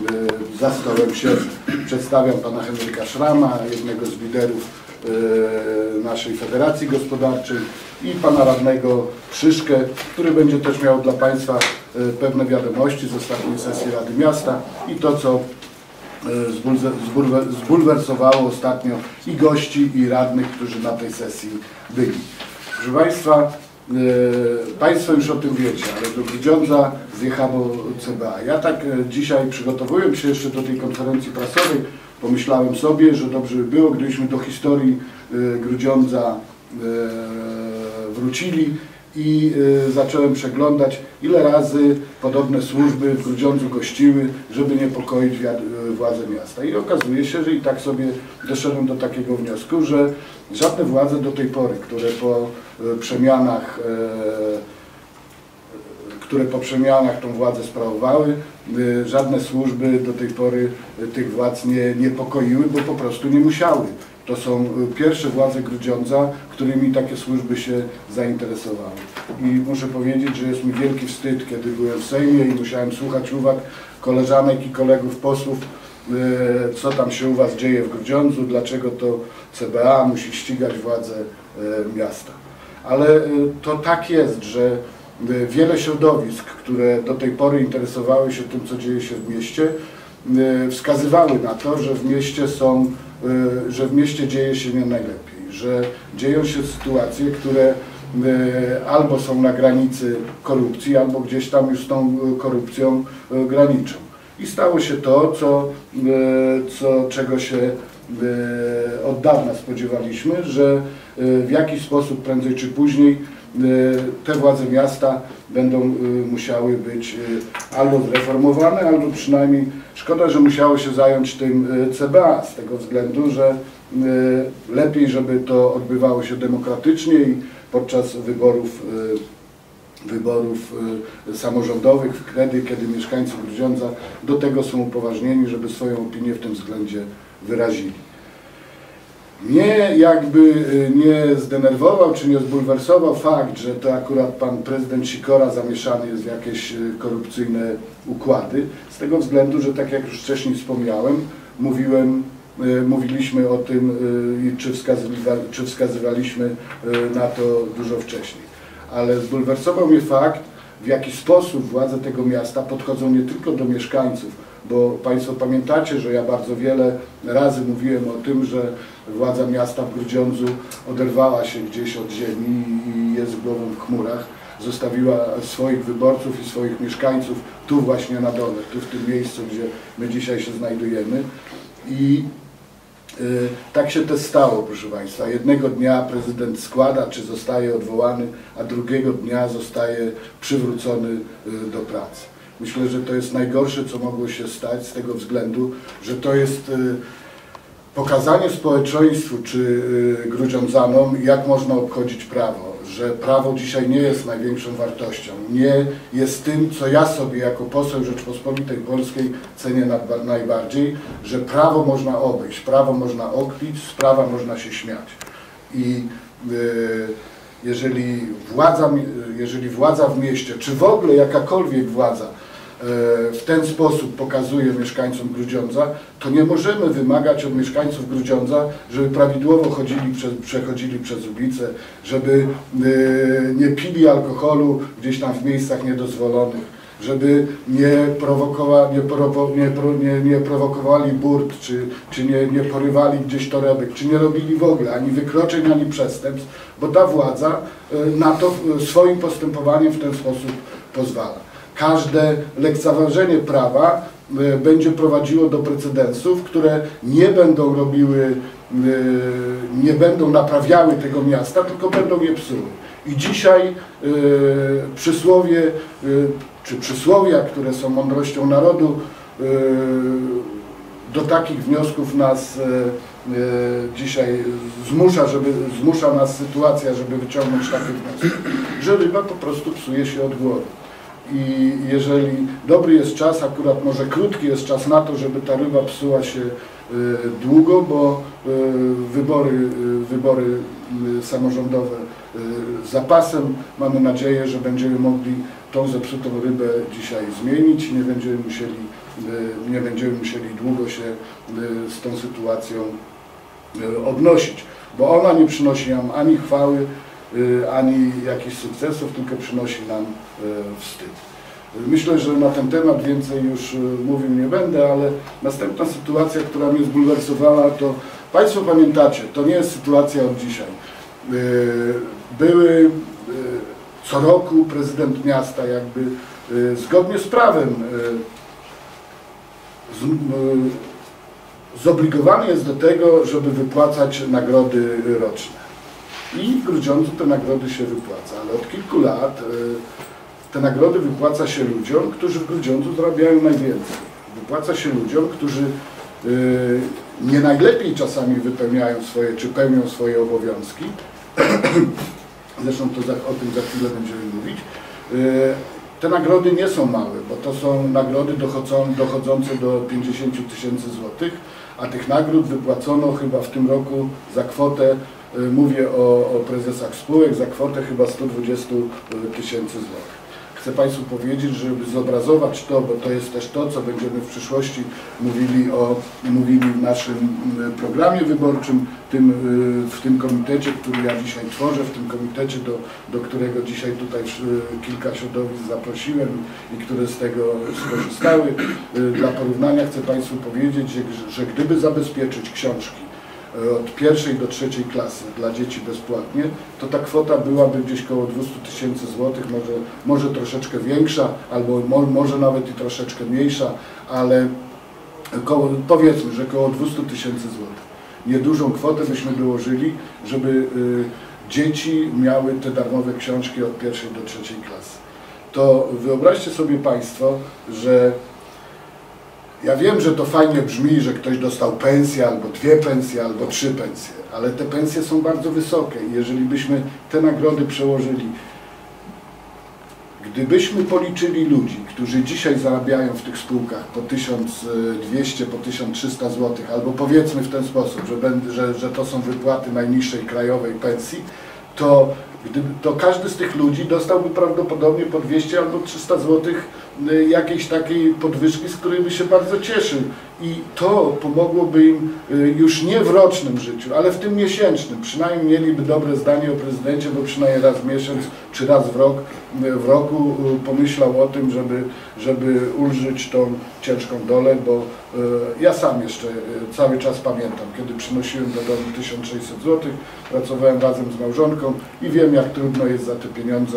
za stołem siedzę. Przedstawiam pana Henryka Szrama, jednego z liderów naszej Federacji Gospodarczej, i pana radnego Szyszkę, który będzie też miał dla państwa pewne wiadomości z ostatniej sesji Rady Miasta i to, co zbulwersowało ostatnio i gości, i radnych, którzy na tej sesji byli. Proszę państwa, państwo już o tym wiecie, ale do Grudziądza zjechało CBA. Ja tak dzisiaj, przygotowując się jeszcze do tej konferencji prasowej, pomyślałem sobie, że dobrze by było, gdybyśmy do historii Grudziądza wrócili i zacząłem przeglądać, ile razy podobne służby w Grudziądzu gościły, żeby niepokoić władze miasta. I okazuje się, że i tak sobie doszedłem do takiego wniosku, że żadne władze do tej pory, które po przemianach tą władzę sprawowały, żadne służby do tej pory tych władz nie niepokoiły, bo po prostu nie musiały. To są pierwsze władze Grudziądza, którymi takie służby się zainteresowały. I muszę powiedzieć, że jest mi wielki wstyd, kiedy byłem w Sejmie i musiałem słuchać uwag koleżanek i kolegów posłów, co tam się u was dzieje w Grudziądzu, dlaczego to CBA musi ścigać władze miasta. Ale to tak jest, że wiele środowisk, które do tej pory interesowały się tym, co dzieje się w mieście, wskazywały na to, że w mieście dzieje się nie najlepiej, że dzieją się sytuacje, które albo są na granicy korupcji, albo gdzieś tam już z tą korupcją graniczą. I stało się to, czego się od dawna spodziewaliśmy, że w jakiś sposób prędzej czy później te władze miasta będą musiały być albo zreformowane, albo przynajmniej szkoda, że musiało się zająć tym CBA, z tego względu, że lepiej, żeby to odbywało się demokratycznie i podczas wyborów samorządowych, wtedy, kiedy mieszkańcy Grudziądza do tego są upoważnieni, żeby swoją opinię w tym względzie wyrazili. Mnie jakby nie zdenerwował czy nie zbulwersował fakt, że to akurat pan prezydent Sikora zamieszany jest w jakieś korupcyjne układy, z tego względu, że tak jak już wcześniej wspomniałem, mówiliśmy o tym, czy wskazywaliśmy na to dużo wcześniej. Ale zbulwersował mnie fakt, w jaki sposób władze tego miasta podchodzą nie tylko do mieszkańców, bo państwo pamiętacie, że ja bardzo wiele razy mówiłem o tym, że władza miasta w Grudziądzu oderwała się gdzieś od ziemi i jest głową w chmurach. Zostawiła swoich wyborców i swoich mieszkańców tu właśnie na dole, tu w tym miejscu, gdzie my dzisiaj się znajdujemy. I tak się też stało, proszę państwa. Jednego dnia prezydent składa, czy zostaje odwołany, a drugiego dnia zostaje przywrócony do pracy. Myślę, że to jest najgorsze, co mogło się stać, z tego względu, że to jest pokazanie społeczeństwu czy Grudziądzanom, jak można obchodzić prawo, że prawo dzisiaj nie jest największą wartością, nie jest tym, co ja sobie jako poseł Rzeczpospolitej Polskiej cenię najbardziej, że prawo można obejść, prawo można okpić, z prawa można się śmiać. I jeżeli władza w mieście, czy w ogóle jakakolwiek władza w ten sposób pokazuje mieszkańcom Grudziądza, to nie możemy wymagać od mieszkańców Grudziądza, żeby prawidłowo przechodzili przez ulicę, żeby nie pili alkoholu gdzieś tam w miejscach niedozwolonych, żeby nie prowokowali burt, czy nie porywali gdzieś torebek, czy nie robili w ogóle ani wykroczeń, ani przestępstw, bo ta władza na to swoim postępowaniem w ten sposób pozwala. Każde lekceważenie prawa będzie prowadziło do precedensów, które nie będą naprawiały tego miasta, tylko będą je psuły. I dzisiaj przysłowia, które są mądrością narodu, do takich wniosków nas dzisiaj zmusza nas sytuacja, żeby wyciągnąć takie wnioski, że ryba po prostu psuje się od głowy. I jeżeli dobry jest czas, akurat może krótki jest czas na to, żeby ta ryba psuła się długo, bo wybory samorządowe za pasem. Mamy nadzieję, że będziemy mogli tą zepsutą rybę dzisiaj zmienić. Nie będziemy musieli długo się z tą sytuacją obnosić, bo ona nie przynosi nam ani chwały, ani jakichś sukcesów, tylko przynosi nam wstyd. Myślę, że na ten temat więcej już mówił nie będę, ale następna sytuacja, która mnie zbulwersowała, to Państwo pamiętacie, to nie jest sytuacja od dzisiaj. Były co roku prezydent miasta jakby zgodnie z prawem zobligowany jest do tego, żeby wypłacać nagrody roczne. I w Grudziądzu te nagrody się wypłaca, ale od kilku lat te nagrody wypłaca się ludziom, którzy w Grudziądzu zarabiają najwięcej. Wypłaca się ludziom, którzy nie najlepiej czasami wypełniają swoje, czy pełnią swoje obowiązki. Zresztą o tym za chwilę będziemy mówić. Te nagrody nie są małe, bo to są nagrody dochodzące do 50 000 złotych, a tych nagród wypłacono chyba w tym roku za kwotę, mówię o prezesach spółek, za kwotę chyba 120 000 złotych. Chcę Państwu powiedzieć, żeby zobrazować to, bo to jest też to, co będziemy w przyszłości mówili w naszym programie wyborczym, w tym komitecie, który ja dzisiaj tworzę, w tym komitecie, do którego dzisiaj tutaj kilka środowisk zaprosiłem i które z tego skorzystały. Dla porównania chcę Państwu powiedzieć, że gdyby zabezpieczyć książki od 1. do 3. klasy dla dzieci bezpłatnie, to ta kwota byłaby gdzieś koło 200 000 złotych, może troszeczkę większa, albo może nawet i troszeczkę mniejsza, ale powiedzmy, że koło 200 000 złotych. Niedużą kwotę byśmy dołożyli, żeby dzieci miały te darmowe książki od 1. do 3. klasy. To wyobraźcie sobie Państwo, że ja wiem, że to fajnie brzmi, że ktoś dostał pensję, albo 2 pensje, albo 3 pensje, ale te pensje są bardzo wysokie i jeżeli byśmy te nagrody przełożyli, gdybyśmy policzyli ludzi, którzy dzisiaj zarabiają w tych spółkach po 1200, po 1300 zł, albo powiedzmy w ten sposób, że to są wypłaty najniższej krajowej pensji, to każdy z tych ludzi dostałby prawdopodobnie po 200 albo 300 zł jakiejś takiej podwyżki, z której by się bardzo cieszył. I to pomogłoby im już nie w rocznym życiu, ale w tym miesięcznym. Przynajmniej mieliby dobre zdanie o prezydencie, bo przynajmniej raz w miesiąc czy raz w roku pomyślał o tym, żeby ulżyć tą ciężką dolę, bo ja sam jeszcze cały czas pamiętam, kiedy przynosiłem do domu 1600 zł, pracowałem razem z małżonką i wiem, jak trudno jest za te pieniądze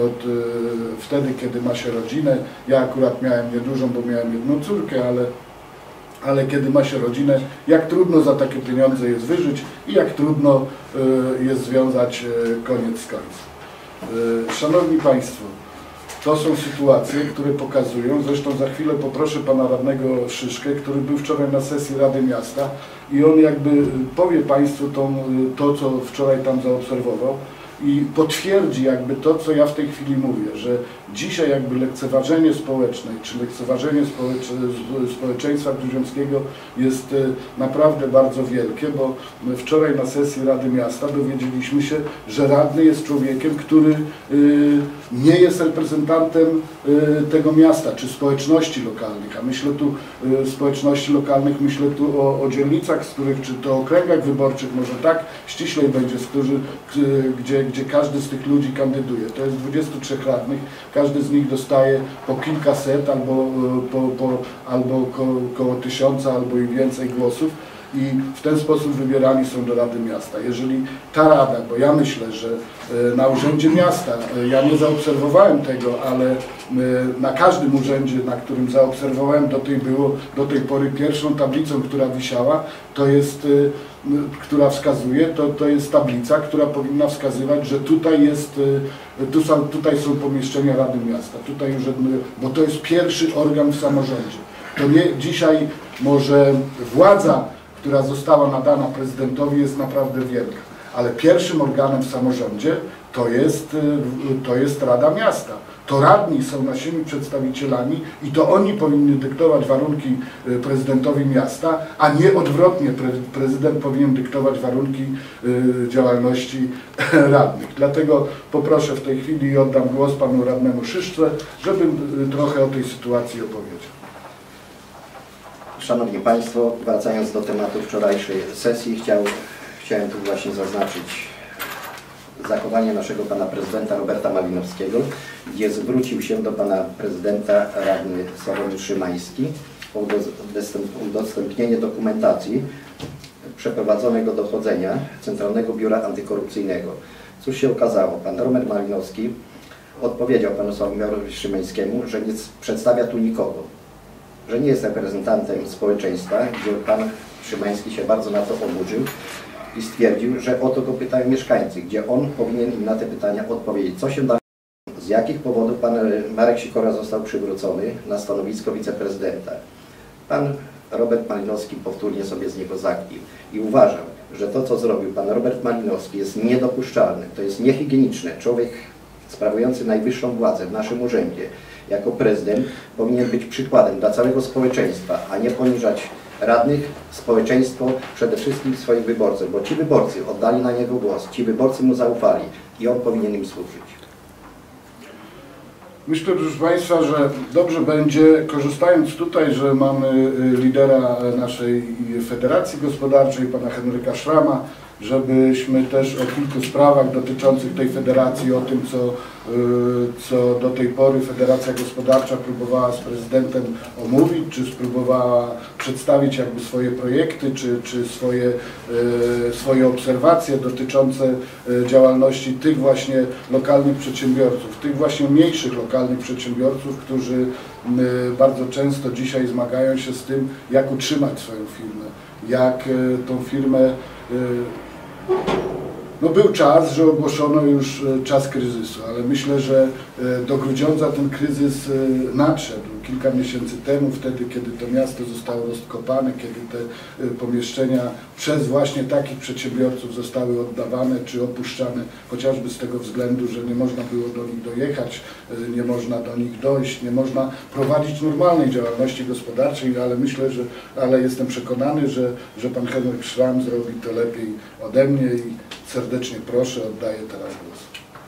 wtedy, kiedy ma się rodzinę. Ja akurat miałem niedużą, bo miałem jedną córkę, ale kiedy ma się rodzinę, jak trudno za takie pieniądze jest wyżyć i jak trudno jest związać koniec z końcem. Szanowni Państwo, to są sytuacje, które pokazują, zresztą za chwilę poproszę pana radnego Szyszkę, który był wczoraj na sesji Rady Miasta i on jakby powie Państwu to, co wczoraj tam zaobserwował i potwierdzi jakby to, co ja w tej chwili mówię, że dzisiaj jakby lekceważenie społeczne, czy lekceważenie społeczeństwa grudziąckiego jest naprawdę bardzo wielkie, bo wczoraj na sesji Rady Miasta dowiedzieliśmy się, że radny jest człowiekiem, który nie jest reprezentantem tego miasta, czy społeczności lokalnych, a myślę tu społeczności lokalnych, myślę tu o dzielnicach, z których, czy to okręgach wyborczych, może tak ściślej będzie, gdzie każdy z tych ludzi kandyduje. To jest 23 radnych, każdy z nich dostaje po kilkaset albo koło 1000 albo i więcej głosów i w ten sposób wybierani są do Rady Miasta. Jeżeli ta Rada, bo ja myślę, że na Urzędzie Miasta, ja nie zaobserwowałem tego, ale na każdym urzędzie, na którym zaobserwowałem, do tej pory pierwszą tablicą, która wisiała, która wskazuje, to jest tablica, która powinna wskazywać, że tutaj są pomieszczenia Rady Miasta, bo to jest pierwszy organ w samorządzie. To nie dzisiaj może władza, która została nadana prezydentowi, jest naprawdę wielka, ale pierwszym organem w samorządzie to jest Rada Miasta. To radni są naszymi przedstawicielami i to oni powinni dyktować warunki prezydentowi miasta, a nie odwrotnie, prezydent powinien dyktować warunki działalności radnych. Dlatego poproszę w tej chwili i oddam głos panu radnemu Szyszce, żeby trochę o tej sytuacji opowiedział. Szanowni Państwo, wracając do tematu wczorajszej sesji, chciałem tu właśnie zaznaczyć zachowanie naszego pana prezydenta Roberta Malinowskiego, gdzie zwrócił się do pana prezydenta radny Sławomir Szymański o udostępnienie dokumentacji przeprowadzonego dochodzenia Centralnego Biura Antykorupcyjnego. Cóż się okazało? Pan Robert Malinowski odpowiedział panu Sławomirawi Szymańskiemu, że nie przedstawia tu nikogo, że nie jest reprezentantem społeczeństwa, gdzie pan Szymański się bardzo na to oburzył i stwierdził, że o to go pytają mieszkańcy, gdzie on powinien im na te pytania odpowiedzieć. Co się da, z jakich powodów pan Marek Sikora został przywrócony na stanowisko wiceprezydenta. Pan Robert Malinowski powtórnie sobie z niego zakpił i uważał, że to, co zrobił pan Robert Malinowski, jest niedopuszczalne, to jest niehigieniczne. Człowiek sprawujący najwyższą władzę w naszym urzędzie jako prezydent powinien być przykładem dla całego społeczeństwa, a nie poniżać radnych, społeczeństwo, przede wszystkim swoich wyborców, bo ci wyborcy oddali na niego głos, ci wyborcy mu zaufali i on powinien im służyć. Myślę, proszę Państwa, że dobrze będzie, korzystając tutaj, że mamy lidera naszej Federacji Gospodarczej, pana Henryka Szrama, żebyśmy też o kilku sprawach dotyczących tej federacji, o tym, co do tej pory Federacja Gospodarcza próbowała z prezydentem omówić, czy spróbowała przedstawić jakby swoje projekty, czy swoje obserwacje dotyczące działalności tych właśnie lokalnych przedsiębiorców, tych właśnie mniejszych lokalnych przedsiębiorców, którzy bardzo często dzisiaj zmagają się z tym, jak utrzymać swoją firmę, jak tą firmę. No był czas, że ogłoszono już czas kryzysu, ale myślę, że do Grudziądza ten kryzys nadszedł kilka miesięcy temu, wtedy kiedy to miasto zostało rozkopane, kiedy te pomieszczenia przez właśnie takich przedsiębiorców zostały oddawane czy opuszczane, chociażby z tego względu, że nie można było do nich dojechać, nie można do nich dojść, nie można prowadzić normalnej działalności gospodarczej, ale myślę, ale jestem przekonany, że pan Henryk Szram zrobi to lepiej ode mnie i serdecznie proszę, oddaję teraz głos.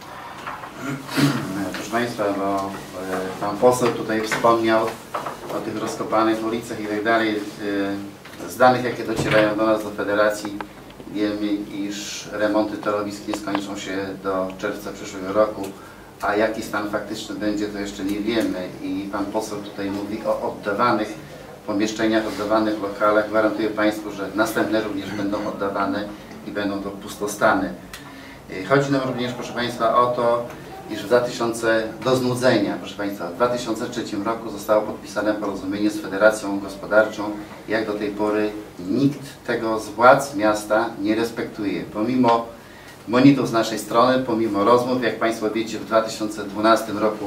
Proszę Państwa, bo pan poseł tutaj wspomniał o tych rozkopanych ulicach i tak dalej. Z danych, jakie docierają do nas, do Federacji, wiemy, iż remonty torowisk nie skończą się do czerwca przyszłego roku, a jaki stan faktyczny będzie, to jeszcze nie wiemy. I pan poseł tutaj mówi o oddawanych pomieszczeniach, oddawanych lokalach. Gwarantuję Państwu, że następne również będą oddawane i będą to pustostany. Chodzi nam również, proszę Państwa, o to, iż do znudzenia, proszę Państwa, w 2003 roku zostało podpisane porozumienie z Federacją Gospodarczą. Jak do tej pory nikt tego z władz miasta nie respektuje. Pomimo monitów z naszej strony, pomimo rozmów, jak Państwo wiecie, w 2012 roku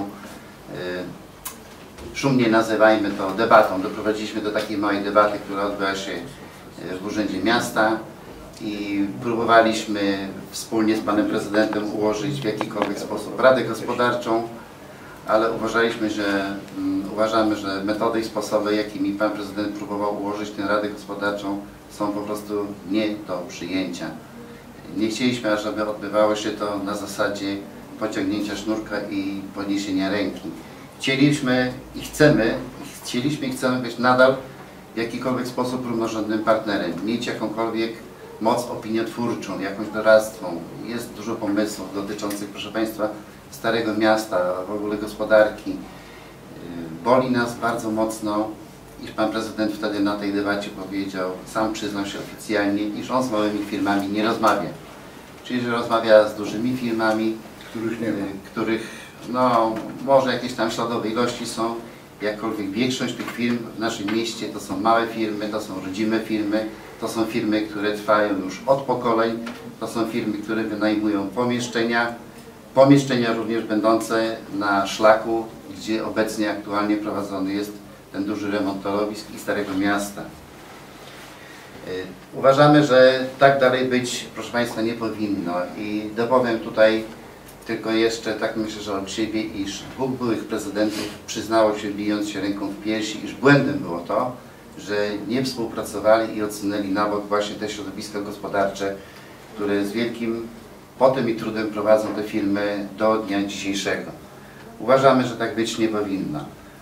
szumnie nazywajmy to debatą, doprowadziliśmy do takiej małej debaty, która odbyła się w Urzędzie Miasta i próbowaliśmy wspólnie z panem prezydentem ułożyć w jakikolwiek sposób Radę Gospodarczą, ale uważamy, że metody i sposoby, jakimi pan prezydent próbował ułożyć tę Radę Gospodarczą, są po prostu nie do przyjęcia. Nie chcieliśmy, ażeby odbywało się to na zasadzie pociągnięcia sznurka i podniesienia ręki. Chcieliśmy i chcemy być nadal w jakikolwiek sposób równorzędnym partnerem, mieć jakąkolwiek moc opiniotwórczą, jakąś doradztwą. Jest dużo pomysłów dotyczących, proszę Państwa, Starego Miasta, w ogóle gospodarki. Boli nas bardzo mocno, iż pan prezydent wtedy na tej debacie powiedział, sam przyznał się oficjalnie, iż on z małymi firmami nie rozmawia. Czyli, że rozmawia z dużymi firmami, których no, może jakieś tam śladowe ilości są, jakkolwiek większość tych firm w naszym mieście to są małe firmy, to są rodzime firmy, to są firmy, które trwają już od pokoleń, to są firmy, które wynajmują pomieszczenia również będące na szlaku, gdzie obecnie aktualnie prowadzony jest ten duży remont torowisk i Starego Miasta. Uważamy, że tak dalej być, proszę Państwa, nie powinno i dopowiem tutaj tylko jeszcze, tak myślę, że od siebie, iż 2 byłych prezydentów przyznało się, bijąc się ręką w piersi, iż błędem było to, że nie współpracowali i odsunęli na bok właśnie te środowiska gospodarcze, które z wielkim potem i trudem prowadzą te firmy do dnia dzisiejszego. Uważamy, że tak być nie powinno.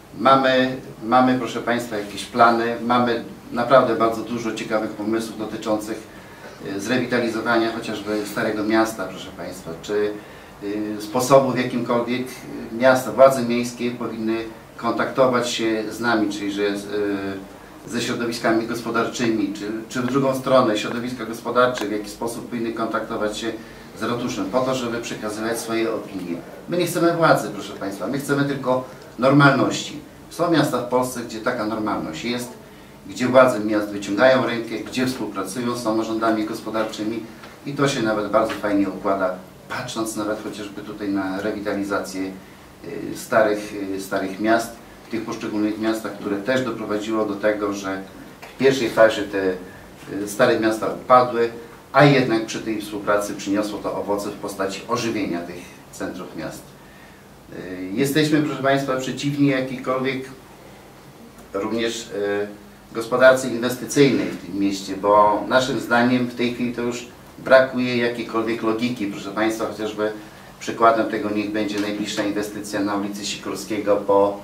Mamy, proszę Państwa, jakieś plany, mamy naprawdę bardzo dużo ciekawych pomysłów dotyczących zrewitalizowania chociażby Starego Miasta, proszę Państwa, czy sposobu, w jakimkolwiek miasta, władze miejskie powinny kontaktować się z nami, czyli że ze środowiskami gospodarczymi, czy w drugą stronę środowiska gospodarcze, w jaki sposób powinny kontaktować się z ratuszem, po to, żeby przekazywać swoje opinie. My nie chcemy władzy, proszę Państwa, my chcemy tylko normalności. Są miasta w Polsce, gdzie taka normalność jest, gdzie władze miast wyciągają rękę, gdzie współpracują z samorządami gospodarczymi i to się nawet bardzo fajnie układa, patrząc nawet chociażby tutaj na rewitalizację starych miast, w tych poszczególnych miastach, które też doprowadziło do tego, że w pierwszej fazie te stare miasta upadły, a jednak przy tej współpracy przyniosło to owoce w postaci ożywienia tych centrów miast. Jesteśmy, proszę Państwa, przeciwni jakiejkolwiek również gospodarce inwestycyjnej w tym mieście, bo naszym zdaniem w tej chwili to już brakuje jakiejkolwiek logiki. Proszę Państwa, chociażby przykładem tego niech będzie najbliższa inwestycja na ulicy Sikorskiego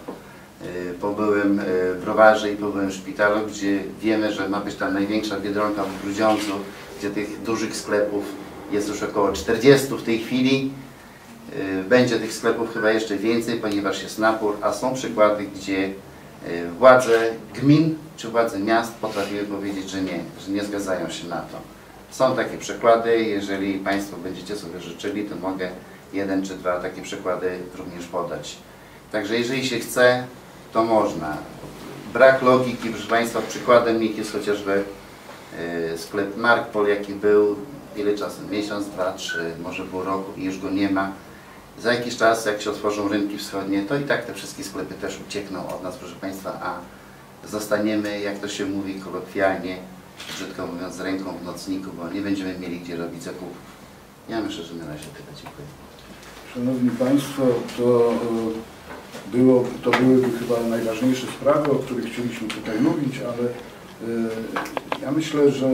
po byłym browarze i po byłym szpitalu, gdzie wiemy, że ma być tam największa Biedronka w Grudziądzu, gdzie tych dużych sklepów jest już około 40 w tej chwili. Będzie tych sklepów chyba jeszcze więcej, ponieważ jest napór, a są przykłady, gdzie władze gmin czy władze miast potrafiły powiedzieć, że nie zgadzają się na to. Są takie przykłady, jeżeli Państwo będziecie sobie życzyli, to mogę 1 czy 2 takie przykłady również podać. Także jeżeli się chce, to można. Brak logiki, proszę Państwa, przykładem niech jest chociażby sklep Markpol, jaki był, ile czasu? Miesiąc, 2, 3, może pół roku i już go nie ma. Za jakiś czas, jak się otworzą rynki wschodnie, to i tak te wszystkie sklepy też uciekną od nas, proszę Państwa, a zostaniemy, jak to się mówi kolokwialnie, brzydko mówiąc, z ręką w nocniku, bo nie będziemy mieli gdzie robić zakupów. Ja myślę, że na razie tyle. Dziękuję. Szanowni Państwo, to byłyby chyba najważniejsze sprawy, o których chcieliśmy tutaj mówić, ale ja myślę, że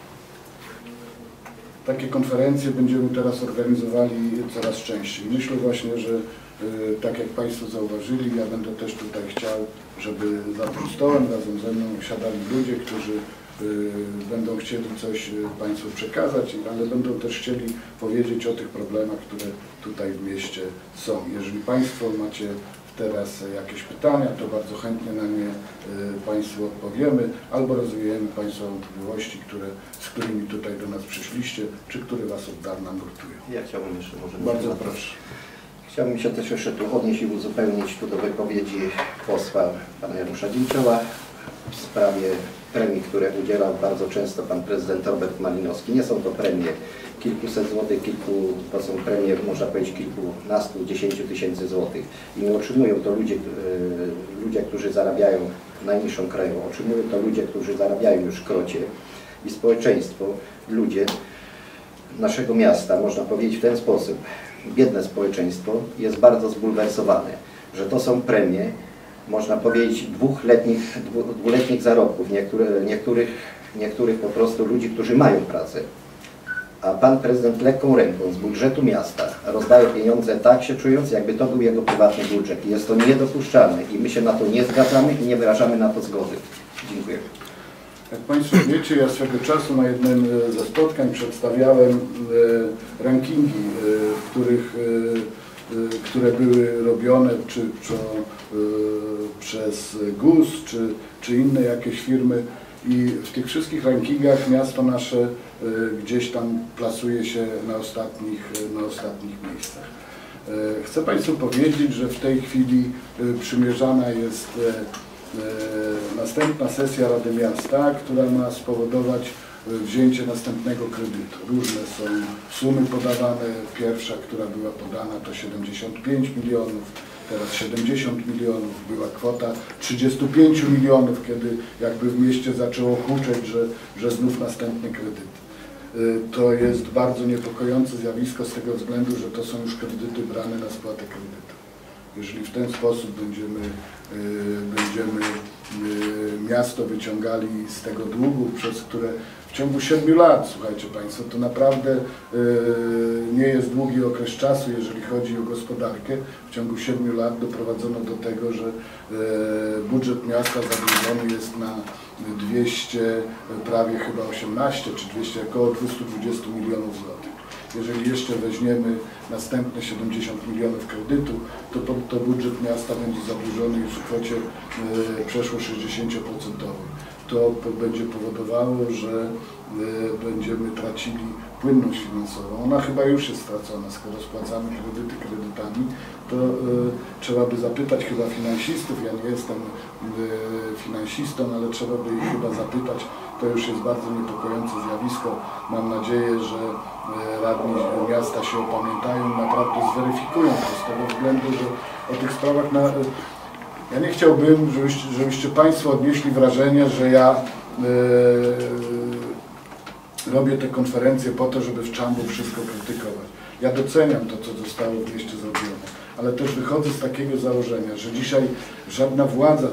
takie konferencje będziemy teraz organizowali coraz częściej. Myślę właśnie, że tak jak Państwo zauważyli, ja będę też tutaj chciał, żeby za tym stołem razem ze mną siadali ludzie, którzy będą chcieli coś Państwu przekazać, ale będą też chcieli powiedzieć o tych problemach, które tutaj w mieście są. Jeżeli Państwo macie teraz jakieś pytania, to bardzo chętnie na nie Państwu odpowiemy albo rozwijemy Państwa wątpliwości, z którymi tutaj do nas przyszliście, czy które Was od dawna nurtują. Ja chciałbym jeszcze może... Bardzo proszę. Chciałbym się też jeszcze tu odnieść i uzupełnić do wypowiedzi posła pana Janusza Dzięcioła w sprawie premii, które udzielał bardzo często pan prezydent Robert Malinowski. Nie są to premie kilkuset złotych, to są premie, można powiedzieć, kilkunastu, 10 tysięcy złotych. I nie otrzymują to ludzie, którzy zarabiają najniższą krajową. Otrzymują to ludzie, którzy zarabiają już w krocie. I społeczeństwo, ludzie naszego miasta, można powiedzieć w ten sposób, biedne społeczeństwo jest bardzo zbulwersowane, że to są premie, można powiedzieć, dwuletnich zarobków, niektórych po prostu ludzi, którzy mają pracę. A pan prezydent lekką ręką z budżetu miasta rozdaje pieniądze tak się czując, jakby to był jego prywatny budżet. I jest to niedopuszczalne i my się na to nie zgadzamy i nie wyrażamy na to zgody. Dziękuję. Jak Państwo wiecie, ja swego czasu na jednym ze spotkań przedstawiałem rankingi, które były robione przez GUS czy inne jakieś firmy i w tych wszystkich rankingach miasto nasze gdzieś tam plasuje się na ostatnich miejscach. Chcę Państwu powiedzieć, że w tej chwili przymierzana jest następna sesja Rady Miasta, która ma spowodować wzięcie następnego kredytu. Różne są sumy podawane. Pierwsza, która była podana, to 75 milionów, teraz 70 milionów, była kwota 35 milionów, kiedy jakby w mieście zaczęło huczeć, że znów następny kredyt. To jest bardzo niepokojące zjawisko z tego względu, że to są już kredyty brane na spłatę kredytu. Jeżeli w ten sposób będziemy miasto wyciągali z tego długu, przez które w ciągu 7 lat, słuchajcie Państwo, to naprawdę nie jest długi okres czasu, jeżeli chodzi o gospodarkę. W ciągu 7 lat doprowadzono do tego, że budżet miasta zadłużony jest na 200, prawie chyba 18 czy 200, około 220 milionów złotych. Jeżeli jeszcze weźmiemy następne 70 milionów kredytu, to budżet miasta będzie zadłużony już w kwocie przeszło 60%. To będzie powodowało, że będziemy tracili płynność finansową. Ona chyba już jest stracona, skoro spłacamy kredyty kredytami, to trzeba by zapytać chyba finansistów, ja nie jestem finansistą, ale trzeba by ich chyba zapytać, to już jest bardzo niepokojące zjawisko. Mam nadzieję, że radni miasta się opamiętają, naprawdę zweryfikują to z tego względu, że o tych sprawach ja nie chciałbym, żebyście Państwo odnieśli wrażenie, że ja robię te konferencje po to, żeby w czambu wszystko krytykować. Ja doceniam to, co zostało w mieście zrobione, ale też wychodzę z takiego założenia, że dzisiaj żadna władza,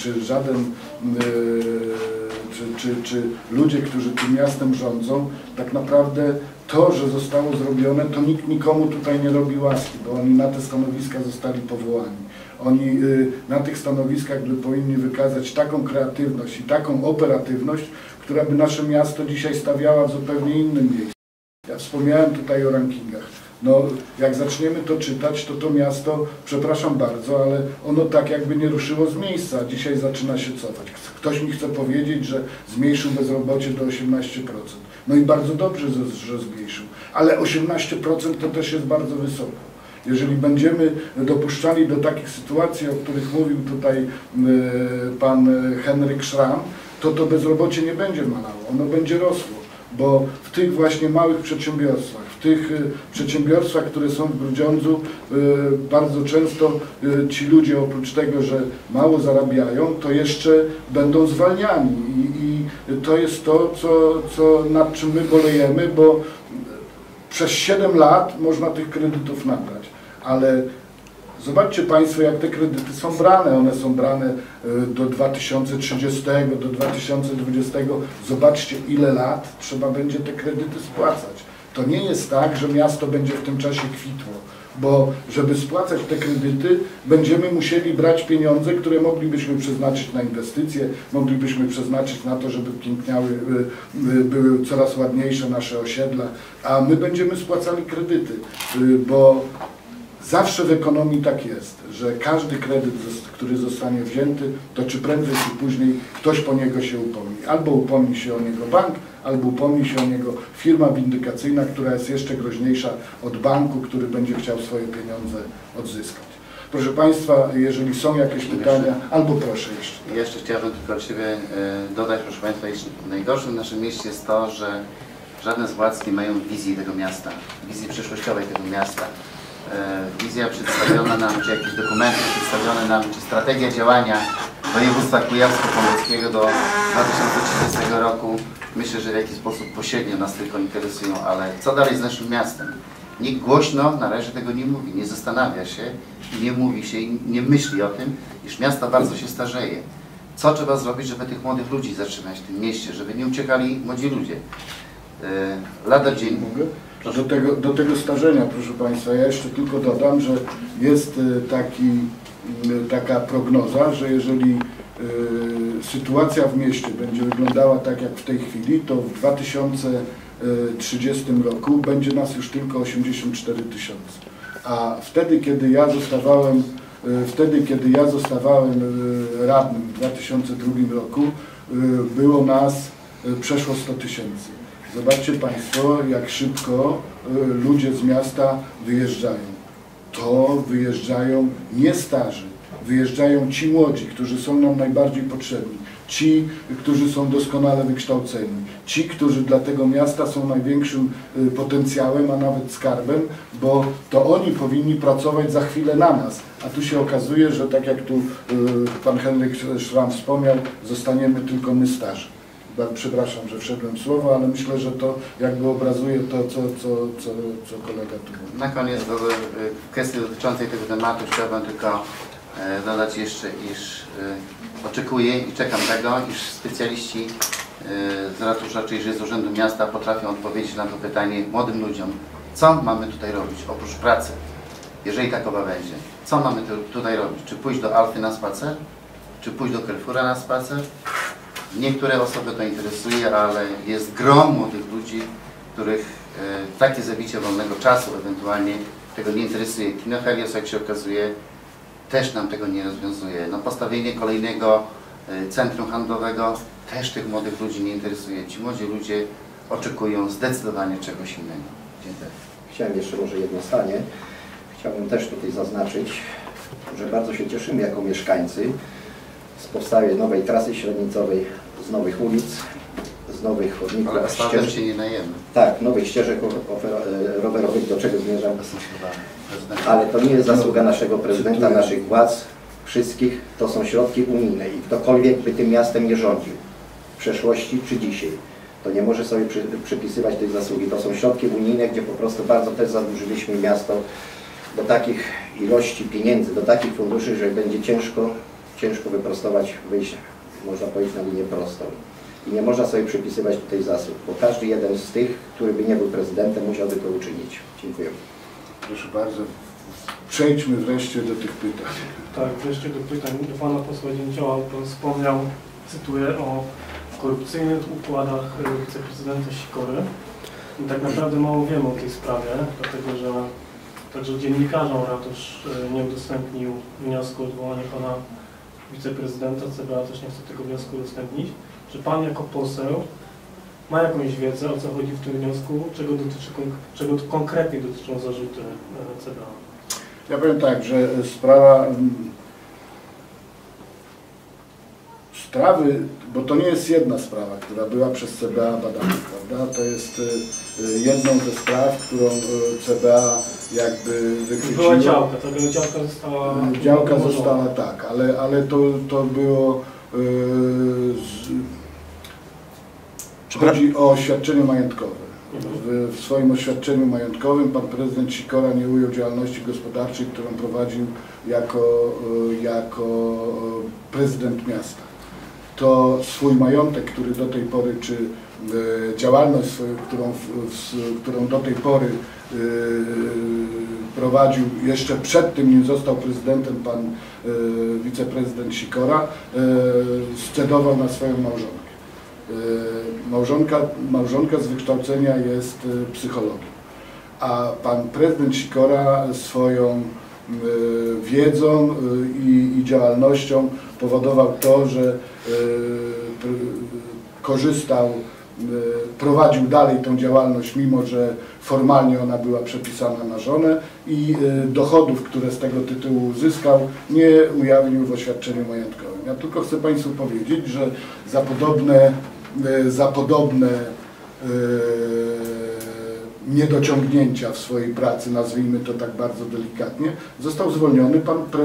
czy ludzie, którzy tym miastem rządzą, tak naprawdę to, że zostało zrobione, to nikt nikomu tutaj nie robi łaski, bo oni na te stanowiska zostali powołani. Oni na tych stanowiskach powinni wykazać taką kreatywność i taką operatywność, która by nasze miasto dzisiaj stawiała w zupełnie innym miejscu. Ja wspomniałem tutaj o rankingach. No, jak zaczniemy to czytać, to miasto, przepraszam bardzo, ale ono tak jakby nie ruszyło z miejsca, a dzisiaj zaczyna się cofać. Ktoś mi chce powiedzieć, że zmniejszył bezrobocie do 18%. No i bardzo dobrze, że zmniejszył, ale 18% to też jest bardzo wysoko. Jeżeli będziemy dopuszczali do takich sytuacji, o których mówił tutaj pan Henryk Szram, to bezrobocie nie będzie malało, ono będzie rosło, bo w tych właśnie małych przedsiębiorstwach, w tych przedsiębiorstwach, które są w Grudziądzu, bardzo często ci ludzie oprócz tego, że mało zarabiają, to jeszcze będą zwalniani i to jest to, nad czym my bolejemy, bo przez 7 lat można tych kredytów nabrać, ale zobaczcie Państwo, jak te kredyty są brane. One są brane do 2030, do 2020. Zobaczcie, ile lat trzeba będzie te kredyty spłacać. To nie jest tak, że miasto będzie w tym czasie kwitło, bo żeby spłacać te kredyty, będziemy musieli brać pieniądze, które moglibyśmy przeznaczyć na inwestycje, moglibyśmy przeznaczyć na to, żeby piękniały, były coraz ładniejsze nasze osiedla, a my będziemy spłacali kredyty, bo zawsze w ekonomii tak jest, że każdy kredyt, który zostanie wzięty, to czy prędzej czy później ktoś po niego się upomni. Albo upomni się o niego bank, albo upomni się o niego firma windykacyjna, która jest jeszcze groźniejsza od banku, który będzie chciał swoje pieniądze odzyskać. Proszę Państwa, jeżeli są jakieś pytania, albo proszę jeszcze. Jeszcze chciałbym tylko od siebie dodać, proszę Państwa, najgorsze w naszym mieście jest to, że żadne z władz nie mają wizji tego miasta, wizji przyszłościowej tego miasta. Wizja przedstawiona nam, czy jakieś dokumenty przedstawione nam, czy strategia działania województwa kujawsko-pomorskiego do 2030 roku, myślę, że w jakiś sposób pośrednio nas tylko interesują, ale co dalej z naszym miastem? Nikt głośno na razie tego nie mówi, nie zastanawia się i nie mówi się i nie myśli o tym, iż miasto bardzo się starzeje. Co trzeba zrobić, żeby tych młodych ludzi zatrzymać w tym mieście, żeby nie uciekali młodzi ludzie? Lada dzień. Do tego starzenia, proszę Państwa, ja jeszcze tylko dodam, że jest taka prognoza, że jeżeli sytuacja w mieście będzie wyglądała tak jak w tej chwili, to w 2030 roku będzie nas już tylko 84 000. A wtedy, kiedy ja zostawałem radnym w 2002 roku, było nas przeszło 100 000. Zobaczcie Państwo, jak szybko ludzie z miasta wyjeżdżają. To wyjeżdżają nie starzy, wyjeżdżają ci młodzi, którzy są nam najbardziej potrzebni. ci, którzy są doskonale wykształceni, ci, którzy dla tego miasta są największym potencjałem, a nawet skarbem, bo to oni powinni pracować za chwilę na nas. A tu się okazuje, że tak jak tu pan Henryk Szram wspomniał, zostaniemy tylko my starzy. Przepraszam, że wszedłem w słowo, ale myślę, że to jakby obrazuje to, co kolega tu mówi. Na koniec w kwestii dotyczącej tego tematu chciałbym tylko dodać jeszcze, iż oczekuję i czekam tego, iż specjaliści z ratusza, czyli z Urzędu Miasta potrafią odpowiedzieć na to pytanie młodym ludziom, co mamy tutaj robić oprócz pracy, jeżeli takowa będzie. Co mamy tutaj robić? Czy pójść do Alfy na spacer? Czy pójść do Carrefoura na spacer? Niektóre osoby to interesuje, ale jest grom młodych ludzi, których takie zabicie wolnego czasu ewentualnie tego nie interesuje. Kino Helios, jak się okazuje, też nam tego nie rozwiązuje. No, postawienie kolejnego centrum handlowego też tych młodych ludzi nie interesuje. Ci młodzi ludzie oczekują zdecydowanie czegoś innego. Dziękuję. Chciałem jeszcze może jedno zdanie. Chciałbym też tutaj zaznaczyć, że bardzo się cieszymy jako mieszkańcy z powstania nowej trasy średnicowej, z nowych ulic, z nowych chodników, Ale asfaltem się nie najemy. tak, nowych ścieżek rowerowych, do czego zmierzam. Ale to nie jest zasługa naszego prezydenta, naszych władz, wszystkich. To są środki unijne i ktokolwiek by tym miastem nie rządził, w przeszłości czy dzisiaj, to nie może sobie przypisywać tej zasługi. To są środki unijne, gdzie po prostu bardzo też zadłużyliśmy miasto do takich ilości pieniędzy, do takich funduszy, że będzie ciężko wyprostować, wyjść, można powiedzieć, na linię prostą. I nie można sobie przypisywać tutaj zasług, bo każdy jeden z tych, który by nie był prezydentem, musiałby to uczynić. Dziękuję. Proszę bardzo, przejdźmy wreszcie do tych pytań. Tak, wreszcie do pytań. Do pana posła Dzięcioła, pan wspomniał, cytuję, o korupcyjnych układach wiceprezydenta Sikory. I tak naprawdę mało wiemy o tej sprawie, dlatego że także dziennikarzom ratusz nie udostępnił wniosku o odwołanie pana wiceprezydenta. CBA też nie chce tego wniosku udostępnić. Czy pan jako poseł ma jakąś wiedzę, o co chodzi w tym wniosku, czego konkretnie dotyczą zarzuty CBA? Ja powiem tak, że sprawy, bo to nie jest jedna sprawa, która była przez CBA badana, prawda? To jest jedną ze spraw, którą CBA jakby wychwyciło. Była działka, ta działka została... Działka została, tak, ale to było... Chodzi o oświadczenie majątkowe. W swoim oświadczeniu majątkowym pan prezydent Sikora nie ujął działalności gospodarczej, którą prowadził jako prezydent miasta. To swój majątek, który do tej pory, czy działalność swoją, którą do tej pory prowadził jeszcze przed tym, nim został prezydentem pan wiceprezydent Sikora, scedował na swoją małżonkę. Małżonka z wykształcenia jest psychologiem, a pan prezydent Sikora swoją wiedzą i działalnością powodował to, że prowadził dalej tą działalność, mimo że formalnie ona była przepisana na żonę i dochodów, które z tego tytułu uzyskał, nie ujawnił w oświadczeniu majątkowym. Ja tylko chcę Państwu powiedzieć, że za podobne niedociągnięcia w swojej pracy, nazwijmy to tak bardzo delikatnie, został zwolniony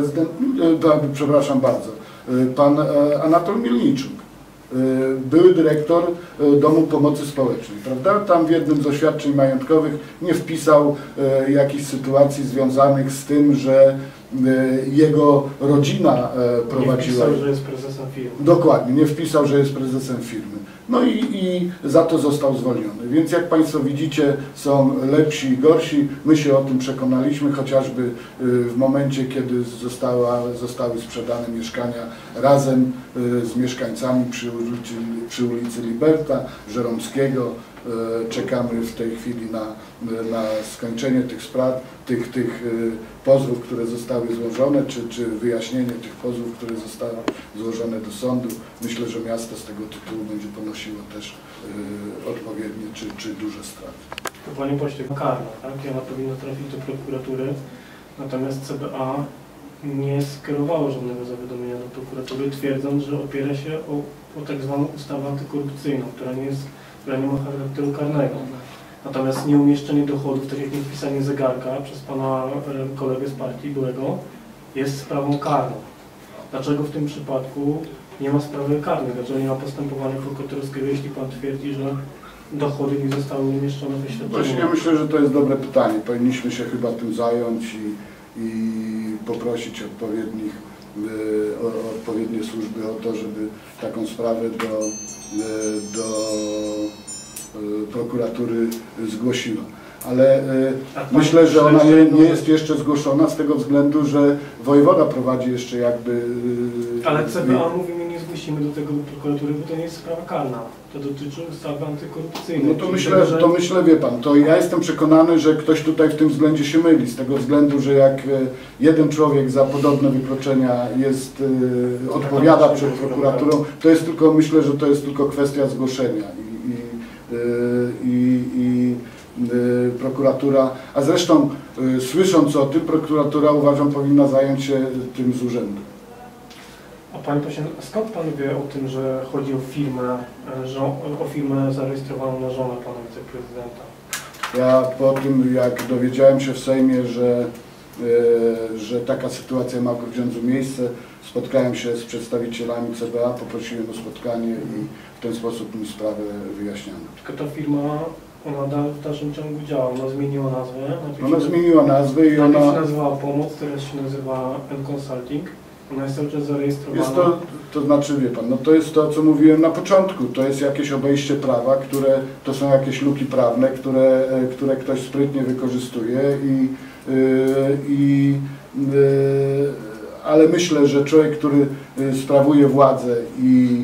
pan Anatol Mielniczuk, były dyrektor Domu Pomocy Społecznej, prawda? Tam w jednym z oświadczeń majątkowych nie wpisał jakichś sytuacji związanych z tym, że jego rodzina prowadziła... Nie wpisał, że jest prezesem firmy. Dokładnie, nie wpisał, że jest prezesem firmy. No i za to został zwolniony. Więc jak Państwo widzicie, są lepsi i gorsi. My się o tym przekonaliśmy, chociażby w momencie, kiedy zostały sprzedane mieszkania razem z mieszkańcami przy ulicy Liberta, Żeromskiego. Czekamy w tej chwili na skończenie tych spraw, tych pozwów, które zostały złożone, czy wyjaśnienie tych pozwów, które zostały złożone do sądu. Myślę, że miasto z tego tytułu będzie ponosiło też odpowiednie czy duże straty. To panie pośle, karna, tak? I ona powinna trafić do prokuratury, natomiast CBA nie skierowało żadnego zawiadomienia do prokuratury, twierdząc, że opiera się o tak zwaną ustawę antykorupcyjną, która nie ma charakteru karnego. Natomiast nieumieszczenie dochodów, tak jak niewpisanie zegarka przez pana kolegę z partii byłego, jest sprawą karną. Dlaczego w tym przypadku nie ma sprawy karnej? Dlaczego nie ma postępowania prokuratorskiego, jeśli pan twierdzi, że dochody nie zostały umieszczone w wyświadczeniu? Właśnie ja myślę, że to jest dobre pytanie. Powinniśmy się chyba tym zająć i poprosić odpowiednie służby o to, żeby taką sprawę do prokuratury zgłosiła. Ale myślę, że ona nie jest jeszcze zgłoszona z tego względu, że wojewoda prowadzi jeszcze jakby... Ale CBA mówi, my nie zgłosimy do tego prokuratury, bo to nie jest sprawa karna. To dotyczy ustawy antykorupcyjnej. No to myślę, wie pan, to ja jestem przekonany, że ktoś tutaj w tym względzie się myli, z tego względu, że jak jeden człowiek za podobne wykroczenia odpowiada przed prokuraturą, to jest tylko, myślę, że to jest tylko kwestia zgłoszenia i prokuratura, a zresztą słysząc o tym, prokuratura uważam powinna zająć się tym z urzędu. A panie pośle, skąd pan wie o tym, że chodzi o firmę zarejestrowaną na żonę pana wiceprezydenta? Ja po tym, jak dowiedziałem się w Sejmie, że taka sytuacja ma w Grudziądzu miejsce, spotkałem się z przedstawicielami CBA, poprosiłem o spotkanie i w ten sposób mi sprawę wyjaśniano. Tylko ta firma, ona w dalszym ciągu działa, ona zmieniła nazwę. Ona zmieniła nazwę i ona... Najpierw się nazywała Pomoc, teraz się nazywa N-Consulting. Ona jest cały czas zarejestrowana. Jest to znaczy, wie pan, no to jest to, co mówiłem na początku, to jest jakieś obejście prawa, to są jakieś luki prawne, które ktoś sprytnie wykorzystuje ale myślę, że człowiek, który sprawuje władzę i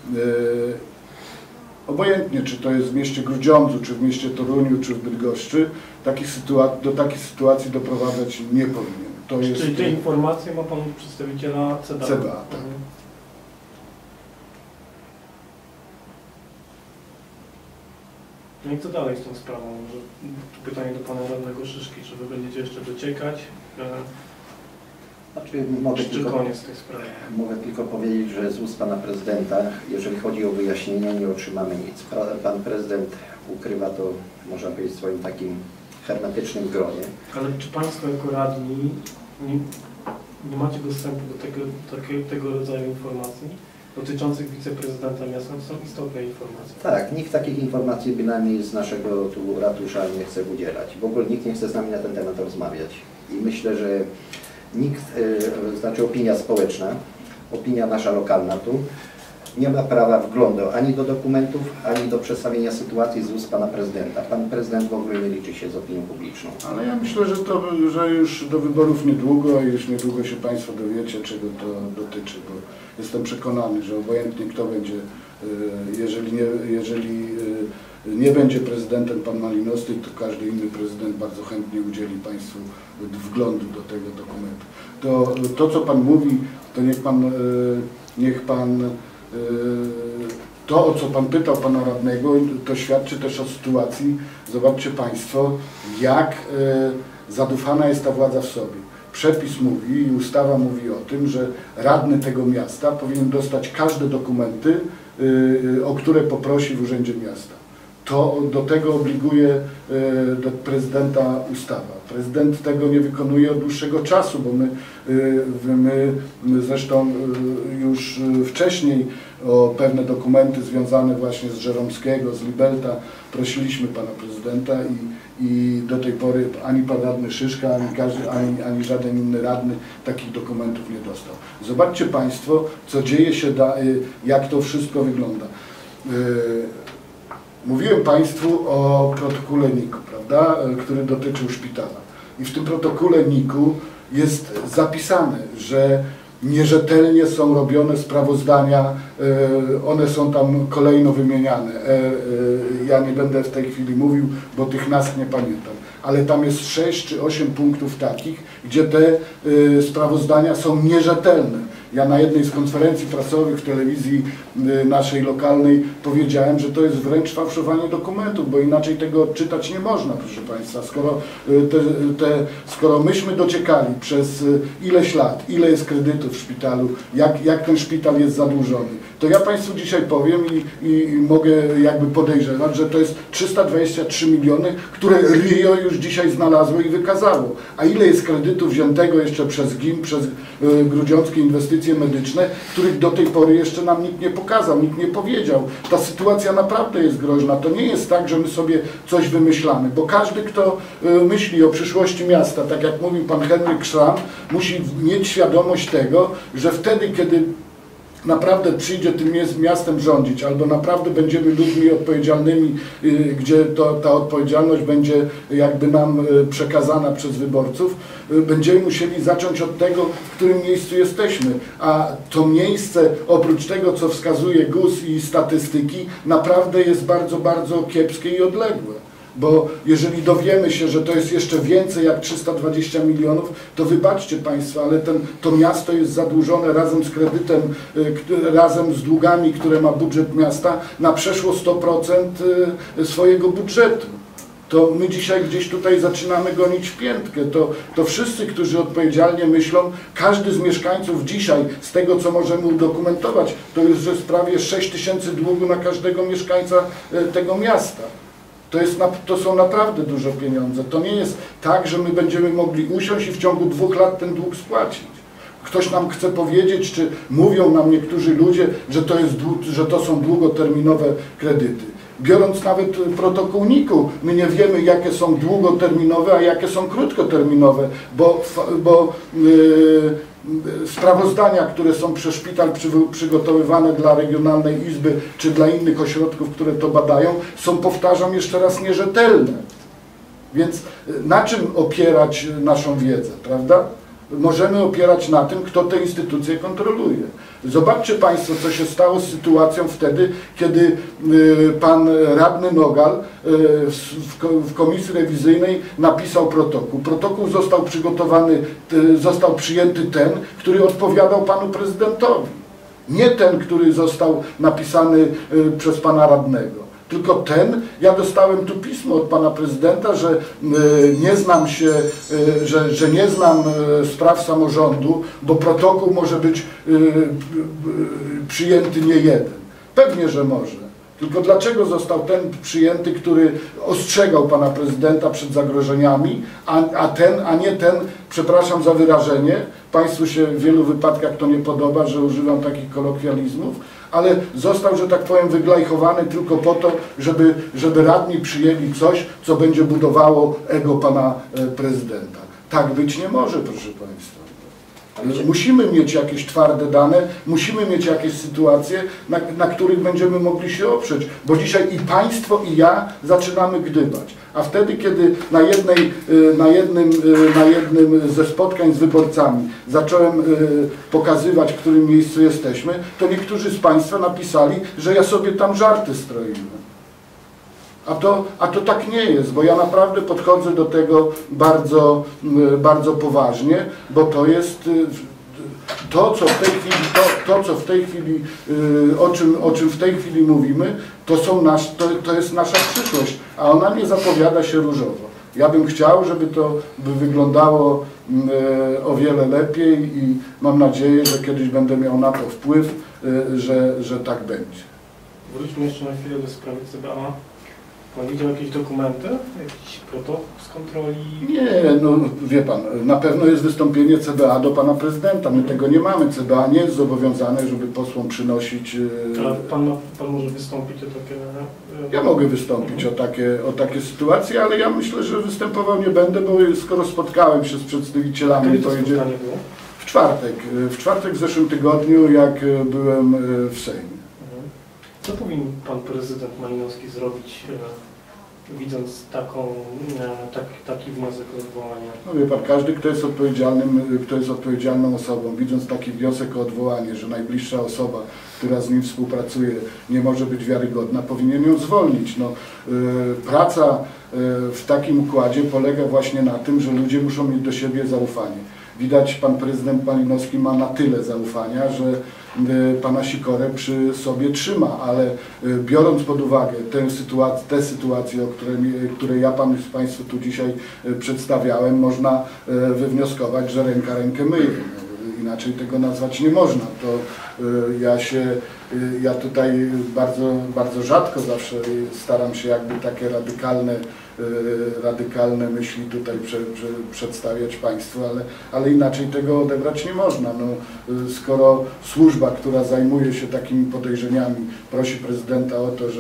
obojętnie, czy to jest w mieście Grudziądzu, czy w mieście Toruniu, czy w Bydgoszczy, do takich sytuacji doprowadzać nie powinien. Czyli te informacje ma pan od przedstawiciela CBA? CBA, tak. No i co dalej z tą sprawą? Pytanie do pana radnego Szyszki, czy wy będziecie jeszcze dociekać? Czy koniec tej sprawy? Mogę tylko powiedzieć, że z ust pana prezydenta, jeżeli chodzi o wyjaśnienia, nie otrzymamy nic. Pan prezydent ukrywa to, można powiedzieć, w swoim takim hermetycznym gronie. Ale czy państwo jako radni nie macie dostępu do tego rodzaju informacji dotyczących wiceprezydenta miasta? To są istotne informacje. Tak, nikt takich informacji bynajmniej z naszego tu ratusza nie chce udzielać. W ogóle nikt nie chce z nami na ten temat rozmawiać. I myślę, że nikt, znaczy opinia społeczna, opinia nasza lokalna tu, nie ma prawa wglądu ani do dokumentów, ani do przedstawienia sytuacji z ust pana prezydenta. Pan prezydent w ogóle nie liczy się z opinią publiczną. Ale ja myślę, że już do wyborów niedługo i już niedługo się państwo dowiecie, czego to dotyczy, bo jestem przekonany, że obojętnie kto będzie, jeżeli nie będzie prezydentem pan Malinowski, to każdy inny prezydent bardzo chętnie udzieli państwu wglądu do tego dokumentu. To co pan mówi, to niech pan to, o co pan pytał pana radnego, to świadczy też o sytuacji, zobaczcie państwo, jak zadufana jest ta władza w sobie. Przepis mówi i ustawa mówi o tym, że radny tego miasta powinien dostać każde dokumenty, o które poprosi w Urzędzie Miasta. To do tego obliguje do prezydenta ustawa. Prezydent tego nie wykonuje od dłuższego czasu, bo my zresztą już wcześniej o pewne dokumenty związane właśnie z Żeromskiego, z Libelta prosiliśmy pana prezydenta i do tej pory ani pan radny Szyszka, ani żaden inny radny takich dokumentów nie dostał. Zobaczcie państwo, co dzieje się, jak to wszystko wygląda. Mówiłem państwu o protokole NIK-u, prawda, który dotyczył szpitala. I w tym protokole NIK-u jest zapisane, że nierzetelnie są robione sprawozdania, one są tam kolejno wymieniane. Ja nie będę w tej chwili mówił, bo tych nazw nie pamiętam. Ale tam jest 6 czy 8 punktów takich, gdzie te sprawozdania są nierzetelne. Ja na jednej z konferencji prasowych w telewizji naszej lokalnej powiedziałem, że to jest wręcz fałszowanie dokumentów, bo inaczej tego odczytać nie można, proszę Państwa. Skoro myśmy dociekali przez ileś lat, ile jest kredytów w szpitalu, jak ten szpital jest zadłużony, to ja Państwu dzisiaj powiem i mogę jakby podejrzewać, że to jest 323 miliony, które RIO już dzisiaj znalazło i wykazało. A ile jest kredytu wziętego jeszcze przez GIM, przez Grudziąckie Inwestycje Medyczne, których do tej pory jeszcze nam nikt nie pokazał, nikt nie powiedział. Ta sytuacja naprawdę jest groźna. To nie jest tak, że my sobie coś wymyślamy, bo każdy, kto myśli o przyszłości miasta, tak jak mówił pan Henryk Schramm, musi mieć świadomość tego, że wtedy, kiedy naprawdę przyjdzie tym miastem rządzić, albo naprawdę będziemy ludźmi odpowiedzialnymi, gdzie ta odpowiedzialność będzie jakby nam przekazana przez wyborców, będziemy musieli zacząć od tego, w którym miejscu jesteśmy. A to miejsce, oprócz tego, co wskazuje GUS i statystyki, naprawdę jest bardzo, bardzo kiepskie i odległe. Bo jeżeli dowiemy się, że to jest jeszcze więcej jak 320 milionów, to wybaczcie Państwo, ale to miasto jest zadłużone razem z kredytem, razem z długami, które ma budżet miasta, na przeszło 100% swojego budżetu. To my dzisiaj gdzieś tutaj zaczynamy gonić w piętkę. To wszyscy, którzy odpowiedzialnie myślą, każdy z mieszkańców dzisiaj, z tego co możemy udokumentować, to już jest prawie 6 000 długu na każdego mieszkańca tego miasta. To są naprawdę duże pieniądze. To nie jest tak, że my będziemy mogli usiąść i w ciągu 2 lat ten dług spłacić. Ktoś nam chce powiedzieć, czy mówią nam niektórzy ludzie, że to są długoterminowe kredyty. Biorąc nawet protokół NIK-u, my nie wiemy, jakie są długoterminowe, a jakie są krótkoterminowe, bo sprawozdania, które są przez szpital przygotowywane dla Regionalnej Izby czy dla innych ośrodków, które to badają, są, powtarzam jeszcze raz, nierzetelne. Więc na czym opierać naszą wiedzę, prawda? Możemy opierać na tym, kto te instytucje kontroluje. Zobaczcie Państwo, co się stało z sytuacją wtedy, kiedy pan radny Nogal w komisji rewizyjnej napisał protokół. Protokół został przygotowany, został przyjęty ten, który odpowiadał panu prezydentowi. Nie ten, który został napisany przez pana radnego. Tylko ten, ja dostałem tu pismo od pana prezydenta, że nie znam się, że nie znam spraw samorządu, bo protokół może być przyjęty nie jeden. Pewnie, że może. Tylko dlaczego został ten przyjęty, który ostrzegał pana prezydenta przed zagrożeniami, a nie ten, przepraszam za wyrażenie, Państwu się w wielu wypadkach to nie podoba, że używam takich kolokwializmów, ale został, że tak powiem, wyglajchowany tylko po to, żeby radni przyjęli coś, co będzie budowało ego pana prezydenta. Tak być nie może, proszę Państwa. Musimy mieć jakieś twarde dane, musimy mieć jakieś sytuacje, na których będziemy mogli się oprzeć, bo dzisiaj i Państwo, i ja zaczynamy gdybać. A wtedy, kiedy na jednym ze spotkań z wyborcami zacząłem pokazywać, w którym miejscu jesteśmy, to niektórzy z Państwa napisali, że ja sobie tam żarty stroiłem. A to tak nie jest, bo ja naprawdę podchodzę do tego bardzo, bardzo poważnie, bo to jest to, co w tej chwili, o czym w tej chwili mówimy, to jest nasza przyszłość, a ona nie zapowiada się różowo. Ja bym chciał, żeby to wyglądało o wiele lepiej i mam nadzieję, że kiedyś będę miał na to wpływ, że tak będzie. Wróćmy jeszcze na chwilę do sprawy CBA. Pan widział jakieś dokumenty, jakiś protokół z kontroli? Nie, no wie pan, na pewno jest wystąpienie CBA do pana prezydenta. My tego nie mamy. CBA nie jest zobowiązane, żeby posłom przynosić... Ale pan może wystąpić o takie... Ja mogę wystąpić o takie sytuacje, ale ja myślę, że występował nie będę, bo skoro spotkałem się z przedstawicielami... Kiedy to spotkanie było? W czwartek w zeszłym tygodniu, jak byłem w Sejmie. Co powinien pan prezydent Malinowski zrobić, widząc taki wniosek o odwołanie? No wie pan, każdy, kto jest odpowiedzialną osobą, widząc taki wniosek o odwołanie, że najbliższa osoba, która z nim współpracuje, nie może być wiarygodna, powinien ją zwolnić. No, praca w takim układzie polega właśnie na tym, że ludzie muszą mieć do siebie zaufanie. widać pan prezydent Malinowski ma na tyle zaufania, że pana Sikorę przy sobie trzyma, ale biorąc pod uwagę te sytuacje, które ja Państwu tu dzisiaj przedstawiałem, można wywnioskować, że ręka rękę myje. Inaczej tego nazwać nie można. To ja tutaj bardzo rzadko zawsze staram się jakby takie radykalne myśli tutaj przedstawiać Państwu, ale inaczej tego odebrać nie można. No, skoro służba, która zajmuje się takimi podejrzeniami, prosi prezydenta o to, że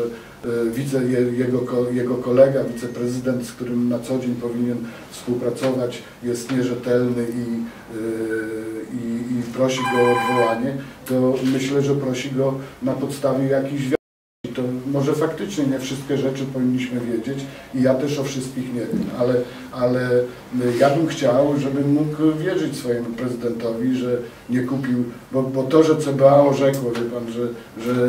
jego kolega, wiceprezydent, z którym na co dzień powinien współpracować, jest nierzetelny i prosi go o odwołanie, to myślę, że prosi go na podstawie jakichś wiadomości. To może faktycznie nie wszystkie rzeczy powinniśmy wiedzieć i ja też o wszystkich nie wiem, ale ja bym chciał, żebym mógł wierzyć swojemu prezydentowi, że nie kupił, bo to, że CBA orzekło, wie pan, że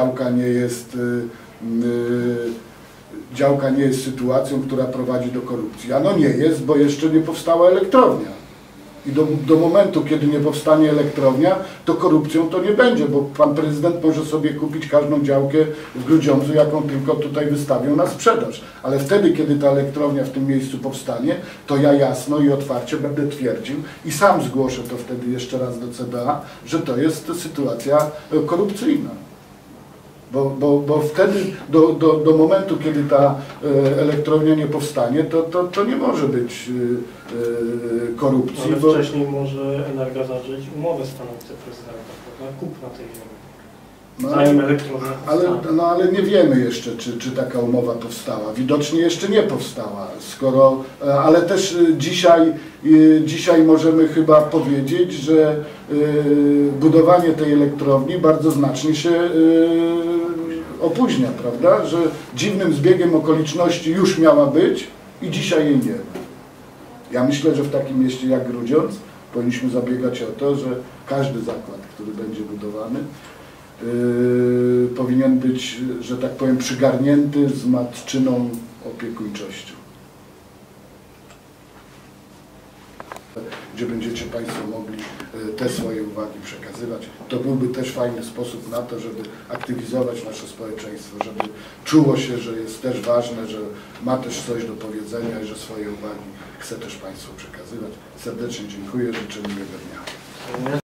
działka nie jest sytuacją, która prowadzi do korupcji. A no nie jest, bo jeszcze nie powstała elektrownia. I do momentu, kiedy nie powstanie elektrownia, to korupcją to nie będzie, bo pan prezydent może sobie kupić każdą działkę w Grudziądzu, jaką tylko tutaj wystawią na sprzedaż. Ale wtedy, kiedy ta elektrownia w tym miejscu powstanie, to ja jasno i otwarcie będę twierdził i sam zgłoszę to wtedy jeszcze raz do CBA, że to jest sytuacja korupcyjna. Bo wtedy do momentu, kiedy ta elektrownia nie powstanie, to nie może być korupcji. Ale wcześniej może Energa zawrzeć umowę z panem wiceprezydenta, prawda? Kupna tej ziemi. Zanim elektrownia powstanie. Ale nie wiemy jeszcze, czy taka umowa powstała. Widocznie jeszcze nie powstała, ale też dzisiaj możemy chyba powiedzieć, że budowanie tej elektrowni bardzo znacznie się opóźnia, prawda? Że dziwnym zbiegiem okoliczności już miała być i dzisiaj jej nie ma. Ja myślę, że w takim mieście jak Grudziądz powinniśmy zabiegać o to, że każdy zakład, który będzie budowany, powinien być, że tak powiem, przygarnięty z matczyną opiekuńczością. Gdzie będziecie Państwo mogli te swoje uwagi przekazywać. To byłby też fajny sposób na to, żeby aktywizować nasze społeczeństwo, żeby czuło się, że jest też ważne, że ma też coś do powiedzenia i że swoje uwagi chce też Państwu przekazywać. Serdecznie dziękuję, życzę miłego dnia.